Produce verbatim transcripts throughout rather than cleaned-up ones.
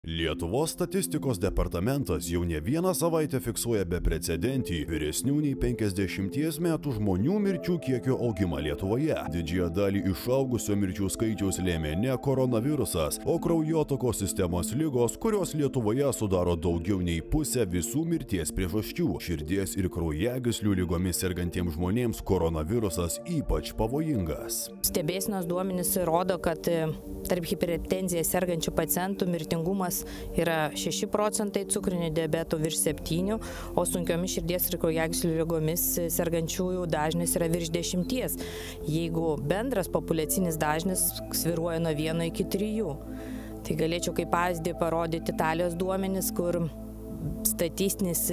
Lietuvos statistikos departamentas jau ne vieną savaitę fiksuoja beprecedentį vyresnių nei penkiasdešimties metų žmonių mirčių kiekio augimą Lietuvoje. Didžiąją dalį išaugusio mirčių skaičiaus lėmė ne koronavirusas, o kraujotakos sistemos ligos, kurios Lietuvoje sudaro daugiau nei pusę visų mirties priežasčių. Širdies ir kraujagyslių ligomis sergantiems žmonėms koronavirusas ypač pavojingas. Stebėsenos duomenys rodo, kad tarp hipertenzija sergančių pacientų mirtingumas yra šeši procentai, cukriniu diabetu virš septynių, o sunkiomis širdies ir kraujagyslių ligomis sergančiųjų dažnis yra virš dešimties, jeigu bendras populiacinis dažnis svyruoja nuo vieno iki trijų. Tai galėčiau kaip pavyzdį parodyti Italijos duomenis, kur statistinis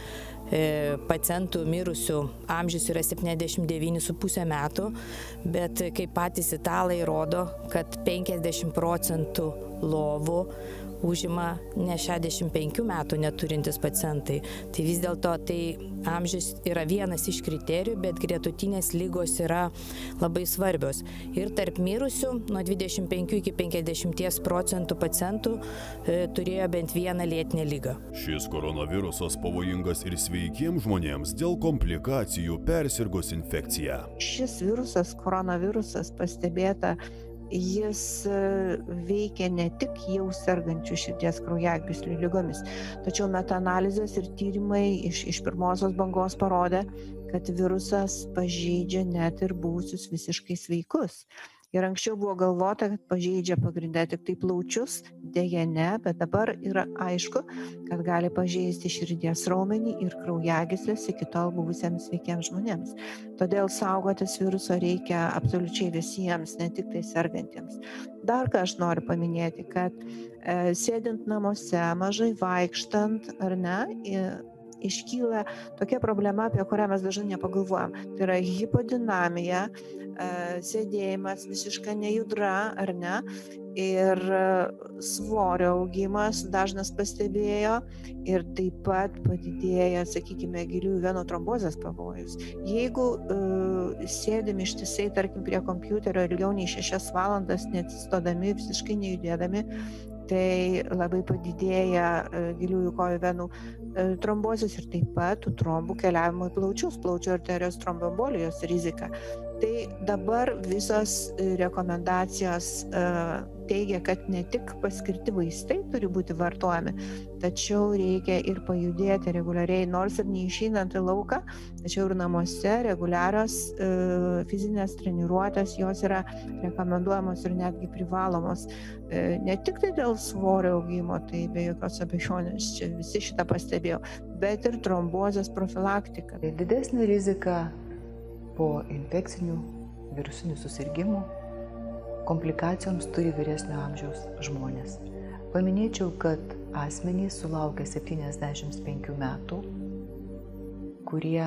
pacientų mirusių amžius yra septyniasdešimt devyni su puse metų, bet kaip patys italai rodo, kad penkiasdešimt procentų lovų užima ne šešiasdešimt penkių metų neturintys pacientai. Tai vis dėlto tai amžius yra vienas iš kriterijų, bet gretutinės lygos yra labai svarbios. Ir tarp mirusių nuo dvidešimt penkių iki penkiasdešimties procentų pacientų e, turėjo bent vieną lėtinę ligą. Šis koronavirusas pavojingas ir sveikiems žmonėms dėl komplikacijų persirgus infekciją. Šis virusas, koronavirusas, pastebėta, jis veikia ne tik jau sergančių širdies kraujagyslių ligomis, tačiau metaanalizės ir tyrimai iš, iš pirmosios bangos parodė, kad virusas pažeidžia net ir buvusius visiškai sveikus. Ir anksčiau buvo galvota, kad pažeidžia pagrindę tik tai plaučius, dėja ne, bet dabar yra aišku, kad gali pažeisti širdies raumenį ir kraujagyslės iki tol buvusiems sveikiems žmonėms. Todėl saugotis viruso reikia absoliučiai visiems, ne tik tai sergantiems. Dar ką aš noriu paminėti, kad e, sėdint namuose, mažai vaikštant, ar ne, e, iškyla tokia problema, apie kurią mes dažnai nepagalvojam. Tai yra hipodinamija, sėdėjimas, visiška nejudra, ar ne, ir svorio augimas dažnas pastebėjo ir taip pat padidėja, sakykime, giliųjų venų trombozės pavojus. Jeigu uh, sėdim ištisai, tarkim, prie kompiuterio ilgiau nei šešias valandas, neatsistodami, visiškai nejudėdami, tai labai padidėja uh, giliųjų kojų venų uh, trombozės ir taip pat trombų keliavimo į plaučius, plaučių arterijos tromboembolijos rizika. Tai dabar visos rekomendacijos uh, teigia, kad ne tik paskirti vaistai turi būti vartojami, tačiau reikia ir pajudėti reguliariai, nors ir neišeinant į lauką, tačiau ir namuose reguliarios uh, fizinės treniruotės, jos yra rekomenduojamos ir netgi privalomos. Uh, ne tik tai dėl svorio augimo, tai be jokios abejonės, čia visi šitą pastebėjo, bet ir trombozės profilaktika. Didesnė rizika po infekcinių virusinių susirgymų komplikacijoms turi vyresnio amžiaus žmonės. Paminėčiau, kad asmenys sulaukę septyniasdešimt penkių metų, kurie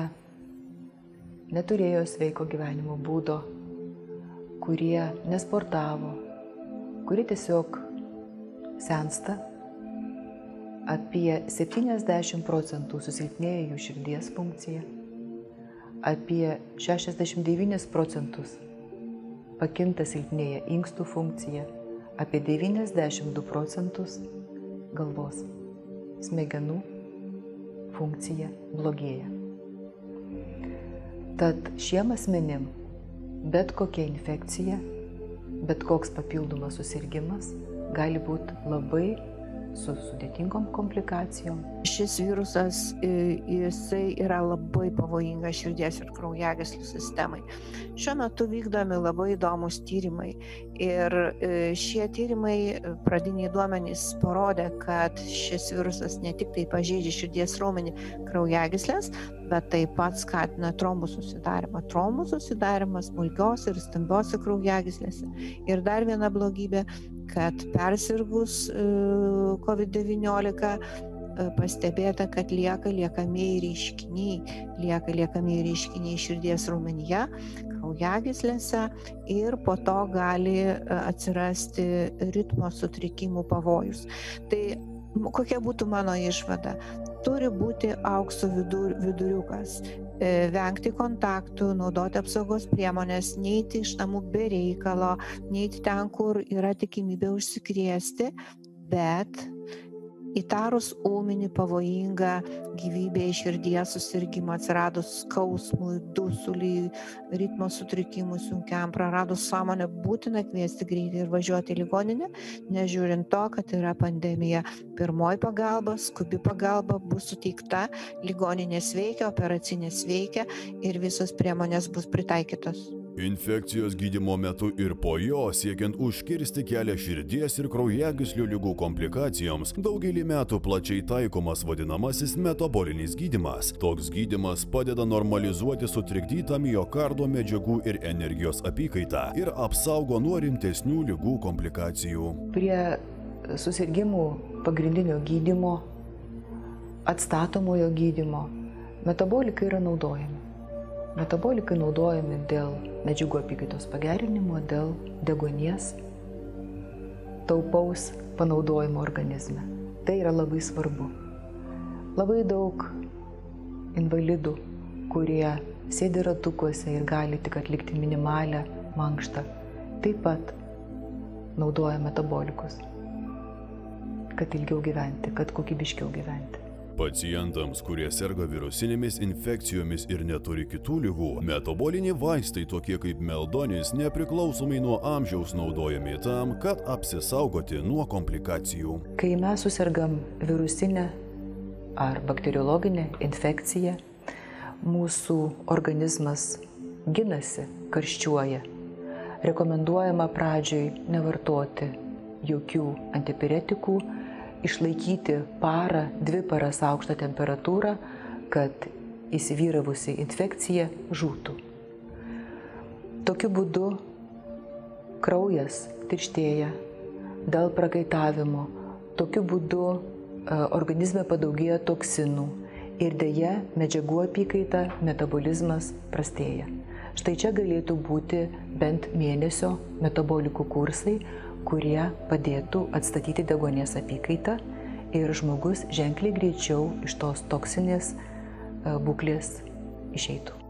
neturėjo sveiko gyvenimo būdo, kurie nesportavo, kurie tiesiog sensta, apie septyniasdešimt procentų susilpnėja jų širdies funkcija, apie šešiasdešimt devynis procentus pakinta silpnėja inkstų funkcija, apie devyniasdešimt du procentus galvos smegenų funkcija blogėja. Tad šiem asmenim bet kokia infekcija, bet koks papildomas susirgimas gali būti labai su sudėtingom komplikacijom. Šis virusas, jisai yra labai pavojingas širdies ir kraujagyslių sistemai. Šiuo metu vykdomi labai įdomus tyrimai ir šie tyrimai, pradiniai duomenys parodė, kad šis virusas ne tik tai pažeidžia širdies raumenį, kraujagyslės, bet taip pat skatina trombų susidarimą. Trombų susidarimas smulkiose ir stambiose kraujagyslėse. Ir dar viena blogybė, kad persirgus kovid devyniolika pastebėta, kad lieka liekamieji reiškiniai, lieka liekamieji reiškiniai širdies raumenyje, kraujagyslėse ir po to gali atsirasti ritmo sutrikimų pavojus. Tai kokia būtų mano išvada? Turi būti aukso vidur, viduriukas. Vengti kontaktų, naudoti apsaugos priemonės, neiti iš namų be reikalo, neiti ten, kur yra tikimybė užsikrėsti, bet Įtarus ūminį pavojingą gyvybėje širdies susirgymą, atsiradus skausmui, dusuliui, ritmo sutrikimui sunkiam, praradus sąmonę, būtina kviesti greitį ir važiuoti į ligoninę, nežiūrint to, kad yra pandemija. Pirmoji pagalba, skubi pagalba bus suteikta, ligoninės veikia, operacinės veikia ir visos priemonės bus pritaikytos. Infekcijos gydymo metu ir po jo, siekiant užkirsti kelią širdies ir kraujagyslių ligų komplikacijoms, daugelį metų plačiai taikomas vadinamasis metabolinis gydymas. Toks gydymas padeda normalizuoti sutrikdytą miokardo medžiagų ir energijos apykaitą ir apsaugo nuo rimtesnių ligų komplikacijų. Prie susirgimų pagrindinio gydymo, atstatomojo gydymo, metabolikai yra naudojami. Metabolikai naudojami dėl medžiagų apykaitos pagerinimo, dėl deguonies taupaus panaudojimo organizme. Tai yra labai svarbu. Labai daug invalidų, kurie sėdi ratukuose ir gali tik atlikti minimalią mankštą, taip pat naudoja metabolikus, kad ilgiau gyventi, kad kokybiškiau gyventi. Pacientams, kurie serga virusinėmis infekcijomis ir neturi kitų ligų, metaboliniai vaistai tokie kaip meldonis nepriklausomai nuo amžiaus naudojami tam, kad apsisaugoti nuo komplikacijų. Kai mes susergam virusinę ar bakteriologinę infekciją, mūsų organizmas ginasi, karščiuoja. Rekomenduojama pradžioj nevartoti jokių antipiretikų, išlaikyti parą, dvi paras aukštą temperatūrą, kad įsivyravusi infekcija žūtų. Tokiu būdu kraujas tirštėja dėl prakaitavimo, tokiu būdu organizme padaugėja toksinų ir deja medžiagų apykaita, metabolizmas prastėja. Štai čia galėtų būti bent mėnesio metabolikų kursai, kurie padėtų atstatyti deguonies apykaitą ir žmogus ženkliai greičiau iš tos toksinės būklės išeitų.